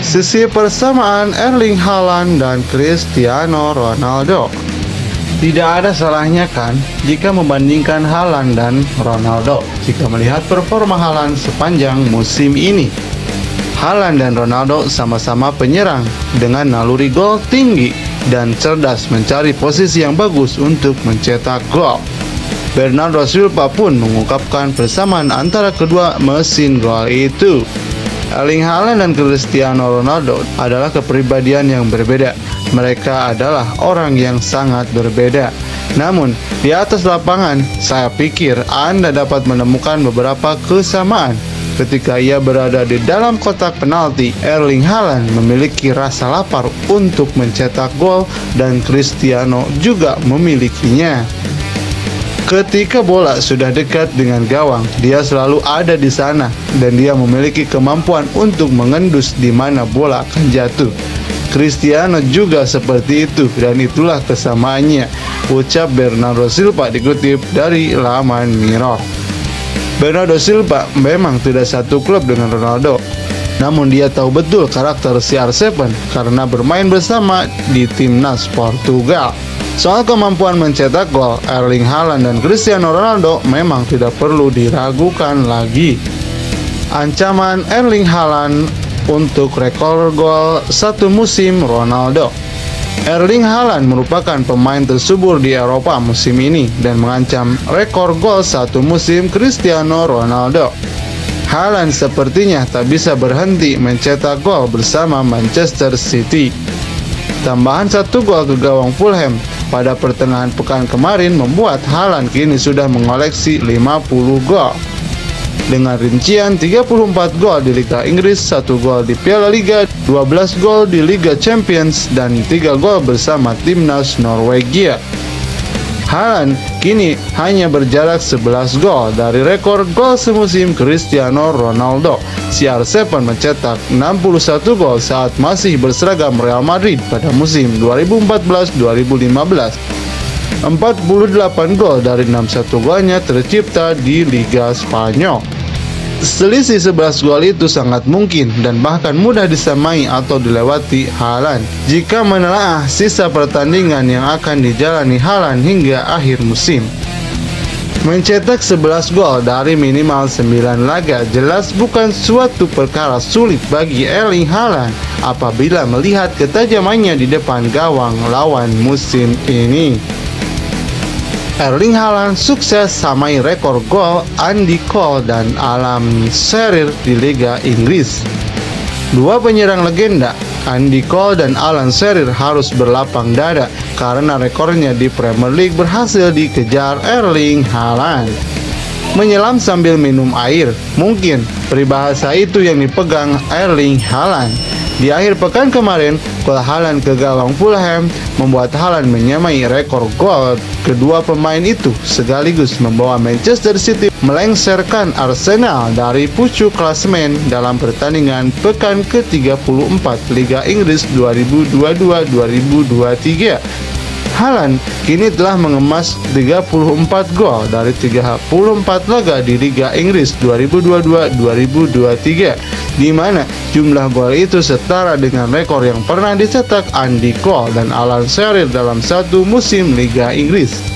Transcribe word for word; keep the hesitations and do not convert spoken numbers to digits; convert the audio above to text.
sisi persamaan Erling Haaland dan Cristiano Ronaldo. Tidak ada salahnya kan jika membandingkan Haaland dan Ronaldo jika melihat performa Haaland sepanjang musim ini. Haaland dan Ronaldo sama-sama penyerang dengan naluri gol tinggi dan cerdas mencari posisi yang bagus untuk mencetak gol. Bernardo Silva pun mengungkapkan persamaan antara kedua mesin gol itu. Erling Haaland dan Cristiano Ronaldo adalah kepribadian yang berbeda. Mereka adalah orang yang sangat berbeda. Namun, di atas lapangan, saya pikir Anda dapat menemukan beberapa kesamaan. Ketika ia berada di dalam kotak penalti, Erling Haaland memiliki rasa lapar untuk mencetak gol dan Cristiano juga memilikinya. Ketika bola sudah dekat dengan gawang, dia selalu ada di sana dan dia memiliki kemampuan untuk mengendus di mana bola akan jatuh. Cristiano juga seperti itu dan itulah kesamaannya, ucap Bernardo Silva dikutip dari laman Mirror. Bernardo Silva memang tidak satu klub dengan Ronaldo, namun dia tahu betul karakter C R tujuh karena bermain bersama di timnas Portugal. Soal kemampuan mencetak gol, Erling Haaland dan Cristiano Ronaldo memang tidak perlu diragukan lagi. Ancaman Erling Haaland untuk rekor gol satu musim Ronaldo. Erling Haaland merupakan pemain tersubur di Eropa musim ini dan mengancam rekor gol satu musim Cristiano Ronaldo. Haaland sepertinya tak bisa berhenti mencetak gol bersama Manchester City. Tambahan satu gol ke gawang Fulham pada pertengahan pekan kemarin membuat Haaland kini sudah mengoleksi lima puluh gol. Dengan rincian tiga puluh empat gol di Liga Inggris, satu gol di Piala Liga, dua belas gol di Liga Champions, dan tiga gol bersama timnas Norwegia. Haaland kini hanya berjarak sebelas gol dari rekor gol semusim Cristiano Ronaldo. C R tujuh mencetak enam puluh satu gol saat masih berseragam Real Madrid pada musim dua ribu empat belas dua ribu lima belas. empat puluh delapan gol dari enam puluh satu golnya tercipta di Liga Spanyol. Selisih sebelas gol itu sangat mungkin dan bahkan mudah disamai atau dilewati Haaland jika menelaah sisa pertandingan yang akan dijalani Haaland hingga akhir musim. Mencetak sebelas gol dari minimal sembilan laga jelas bukan suatu perkara sulit bagi Erling Haaland apabila melihat ketajamannya di depan gawang lawan musim ini. Erling Haaland sukses samai rekor gol Andy Cole dan Alan Shearer di Liga Inggris. Dua penyerang legenda, Andy Cole dan Alan Shearer, harus berlapang dada karena rekornya di Premier League berhasil dikejar Erling Haaland. Menyelam sambil minum air, mungkin peribahasa itu yang dipegang Erling Haaland. Di akhir pekan kemarin, gol Haaland ke gawang Fulham membuat Haaland menyamai rekor gol kedua pemain itu, sekaligus membawa Manchester City melengsarkan Arsenal dari pucuk klasemen dalam pertandingan pekan ke tiga puluh empat Liga Inggris dua ribu dua puluh dua dua ribu dua puluh tiga. Haaland kini telah mengemas tiga puluh empat gol dari tiga puluh empat laga di Liga Inggris dua ribu dua puluh dua dua ribu dua puluh tiga, di mana jumlah gol itu setara dengan rekor yang pernah dicetak Andy Cole dan Alan Shearer dalam satu musim Liga Inggris.